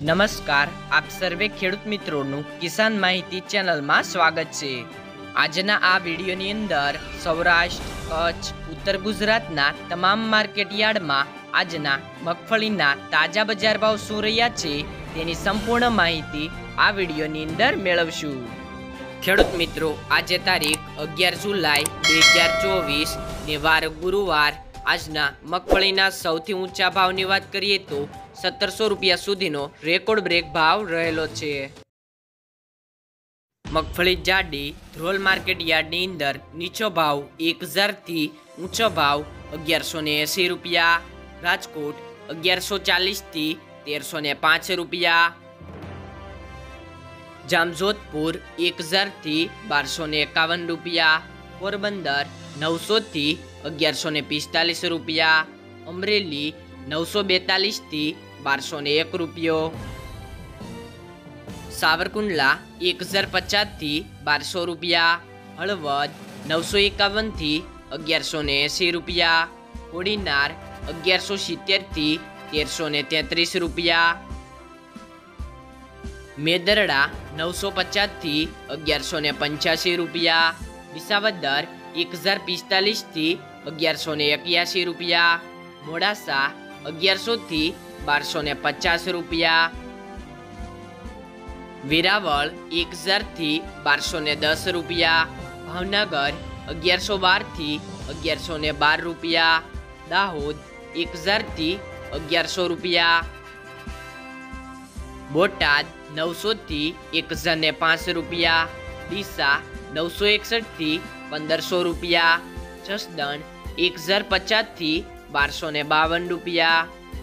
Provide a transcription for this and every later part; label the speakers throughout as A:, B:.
A: નમસ્કાર, આપ સર્વે ખેડૂત મિત્રોનું કિસાન માહિતી ચેનલમાં સ્વાગત છે। આજના આ વિડીયોની અંદર સૌરાષ્ટ્ર, કચ્છ, ઉત્તર ગુજરાતના તમામ માર્કેટ યાર્ડમાં આજના મગફળીના તાજા બજાર ભાવ શું રહ્યા છે તેની સંપૂર્ણ માહિતી આ વિડીયોની અંદર મેળવશું। ખેડૂત મિત્રો, આજે તારીખ 11 જુલાઈ 2024 ને વાર ગુરુવાર। આજના મગફળીના સૌથી ઊંચા ભાવની વાત કરીએ તો 1700 રૂપિયા સુધીનો રેકોર્ડ બ્રેક ભાવ રહેલો છે। મગફળી જાડી ધ્રોલ માર્કેટ યાર્ડની અંદર નીચો ભાવ 1000 થી ઊંચો ભાવ 1180 રૂપિયા। રાજકોટ 1140 થી 1305 રૂપિયા। જામજોધપુર 1000 થી 1251 રૂપિયા। પોરબંદર 900 થી 1145 રૂપિયા। અમરેલી 942 થી 1201 રૂપિયો। સાવરકુંડલા 1050 થી 1200 રૂપિયા। હળવદ 951 થી 1180 રૂપિયા। કોડીનાર 1170 થી 1333 રૂપિયા। મેદરડા 950 થી 1185 રૂપિયા। વિસાવદર 1045 થી 1181 રૂપિયા। મોડાસા 1100 થી 1250 રૂપિયા। વેરાવળ 1000 થી 1210 રૂપિયા। ભાવનગર 1112 થી 1112 રૂપિયા। દાહોદ 1000 થી 1100 રૂપિયા। બોટાદ 900 થી 1005 રૂપિયા। ડીસા 961 થી 1500 રૂપિયા। જસદણ 1050 થી 1252 રૂપિયા।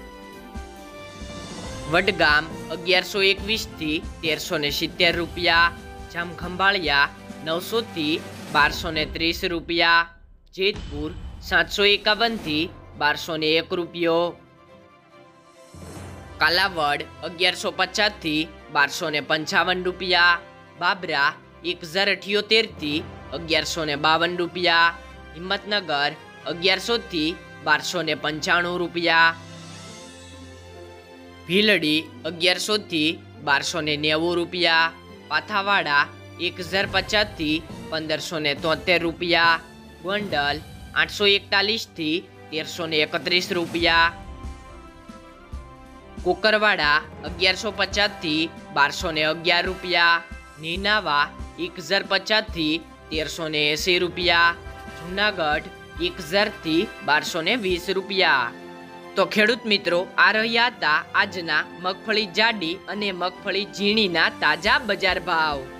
A: વડગામ 1121 થી 1370 રૂપિયા। જામખંભાળિયા 900 થી 1230 રૂપિયા। જેતપુર 751 થી 1201 રૂપિયો। કાલાવડ 1150 થી 1255 રૂપિયા। બાબરા 1078 થી 1152 રૂપિયા। હિંમતનગર 1100 થી 1295 રૂપિયા। ભીલડી 1100 થી 1290 રૂપિયા। પાથાવાડા 1050 થી 1573 રૂપિયા। ગોંડલ 841 થી 1331 રૂપિયા। કોકરવાડા 1150 થી 1211 રૂપિયા। નીનાવા 1050 થી 1380 રૂપિયા। જૂનાગઢ 1000 થી 1220 રૂપિયા। તો ખેડૂત મિત્રો, આ રહ્યા હતા આજના મગફળી જાડી અને મગફળી ઝીણીના તાજા બજાર ભાવ।